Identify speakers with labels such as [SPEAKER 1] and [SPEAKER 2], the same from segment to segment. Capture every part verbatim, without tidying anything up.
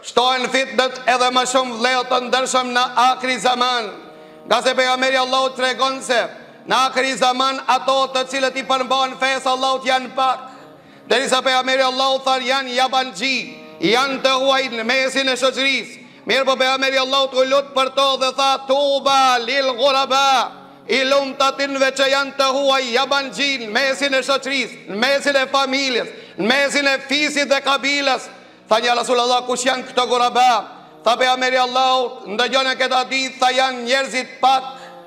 [SPEAKER 1] shtohen fitnet edhe më shumë vëllezër të ndershëm në akri zaman. Nga se pejgamberi Allahut tregon se në akri zaman ato të cilët i përmban fesë Allahut janë pak. Derisa pejgamberi Allahut thar janë yabanxhi, janë të huaj në mesin e shoqërisë. Mirë po pejgamberi Allahut u lut për to dhe tha tuba lil ghuraba, i lumtatinve që janë të huaj yabanxhi në mesin e shoqërisë, në mesin e familjes, në mesin e fisit dhe kabilës. Tha një Rasulullah, kush janë këto ghuraba? Tha pejgamberi Allahut, ndëgjon këtë hadith, tha janë njerëzit pak,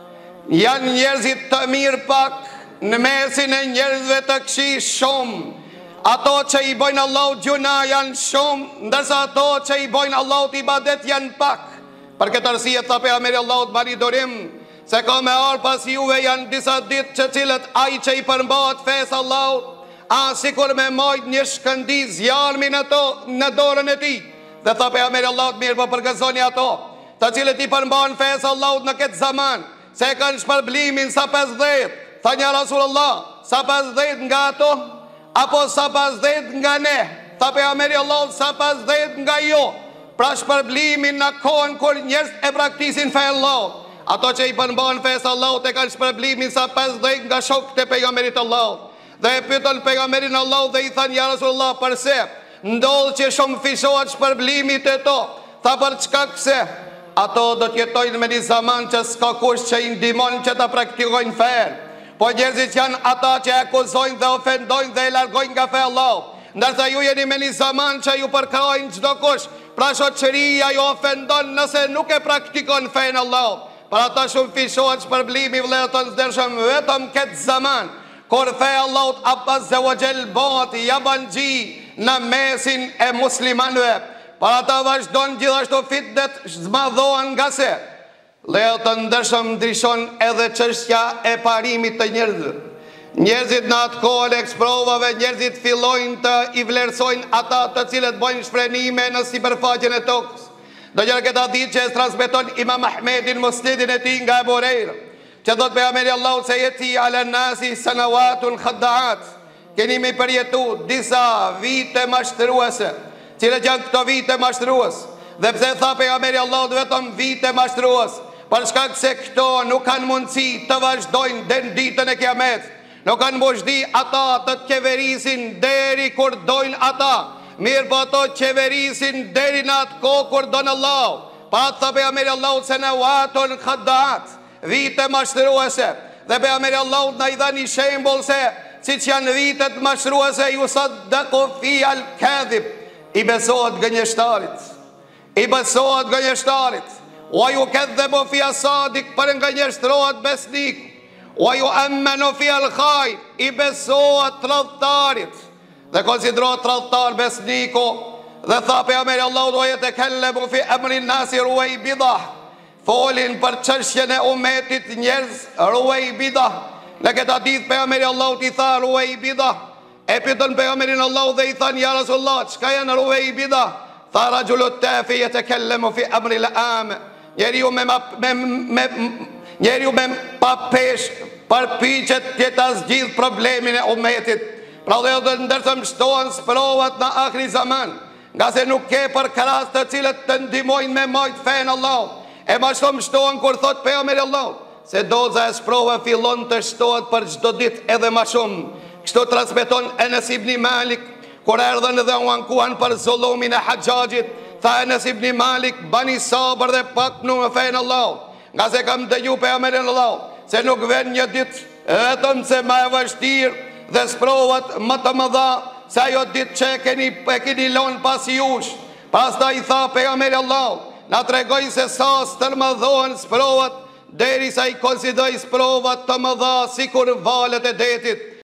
[SPEAKER 1] janë njerëzit të mirë pak, në mesin e njerëzve të këqij shumë. Ato që i bojnë Allahut gjuna janë shumë, ndërsa ato që i bojnë Allahut ibadet janë pak. Për këtë arsye tha pejgamberi Allahut, bani dorim se ka me ardhur pas juve janë disa ditë që cilët ai që i përmbahet fesë Allahut, a sikur me majt një shkëndij zjarmi në to në dorën e tij. Dhe tha pejgamberi Allahut, mirë po përgëzoni ato të cilët i përmbahen fesë Allahut në këtë zaman, se kanë shpërblimin sa pesëdhjetë. Tha një Rasulullah, sa pesëdhjetë nga ato? Apo sa pesëdhjetë nga ne? Tha pejgamberi Allahut, sa pesëdhjetë nga jo. Pra shpërblimin në kohën kur njerëz e praktisin fenë Allahut. Ato që i përmbahen fesë Allahut e kanë shpërblimin sa pesëdhjetë nga shokët e pejgamberit Allahut. Dhe e pyetën pejgamberin Allahut dhe i thanë, ja Rasulullah, përse ndodh që shumë fishohet shpërblimit e to? Tha për çka këse? Ato do të jetojnë me një zaman që s'ka kush që i ndihmon që ta praktikojnë fenë. Po njerëzit janë ata që e akuzojnë dhe ofendojnë dhe e largojnë nga feja Allahut. Ndërsa ju jeni me një zaman që ju përkrajnë çdo kush. Pra shoqëria ju ofendon nëse nuk e praktikon fenë Allahut. Për ata shumë fishohet shpërblimi vëllezër të ndershëm vetëm këtë zaman, kur feja Allahut Azza wa Jall bëhet yabanxhi në mesin e muslimanëve. Për ata vazhdon gjithashtu fitnet zmadhohen nga se vëllezër të ndershëm ndryshon edhe çështja e parimit të njerëzve. Njerëzit në atë kohën e eksprovave, njerëzit fillojnë të i vlerësojnë ata të cilët bojnë shprenime në sipërfaqen e tokës. Do gjërë këtë hadith që e transmeton Imam Ahmedin Musnedin e tij nga Abu Huraira, që thot pejgamberi Allahut se yeti ala nasi sanawatun khaddaat, keni me përjetu disa vite mashtruese. Cilët janë këto vite mashtrues? Dhe pse tha pejgamberi Allahut vetëm vite mashtrues? Për shkak se këto nuk kanë mundësi të vazhdojnë deri në ditën e Kiametit. Nuk kanë mundësi ata të qeverisin deri kur dojnë ata. Mirë po ato qeverisin deri në atë kohë kur don Allah. Pa atë tha pejgamberi Allahut se në watun khaddaat, vite mashtruese. Dhe pejgamberi Allahut na i dha një shembull se siç janë vitet mashtruese, ju saddaqu fi al-kadhib, i besohet gënjeshtarit. I besohet gënjeshtarit. Wa yukadhabu fi as-sadiq, për gënjeshtrohet besnik. Wa yu'ammanu fi al-khayr, i besohet tradhtarit. Dhe konsiderohet tradhtar besniku. Dhe tha pejgamberi Allahut wa yatakallamu fi amri an-nasi ruwaybida, folin për çështjen e umetit njerëz ruwaybida. Në këtë hadith pejgamberi Allahut i tha ruwaybida. E pyetën pejgamberin Allahut dhe i thanë, ja Rasulullah, çka janë ruwaybida? Tha rajulu tafi yatakallamu fi amri al-am, njeriu me me me njeriu me pa pesh përpiqet që ta zgjidh problemin e umetit. Pra dhe dhe ndërtëm shtohen sprovat në akhri zaman, nga se nuk ke për krahas të cilët të ndihmojnë me majt fenë Allah. E ma shumë shtohen kur thot pejgamberi Allahut se doza e sprova fillon të shtohet për çdo ditë edhe ma shumë. Kështu transmeton Enes ibn Malik, kur erdhën dhe u ankuan për zullumin e Haxhaxhit, tha Enes ibn Malik, bani sabër dhe pak në fenë Allah, nga se kam dëgju pejgamberin Allah se nuk vjen një ditë vetëm se më e vështirë dhe sprovat më të mëdha se ajo ditë që e keni, e keni lënë pas jush. Pastaj i tha pejgamberi Allah, na tregoj se sa stërmëdhohen sprovat derisa i konsideroj sprovat të mëdha sikur valët e detit.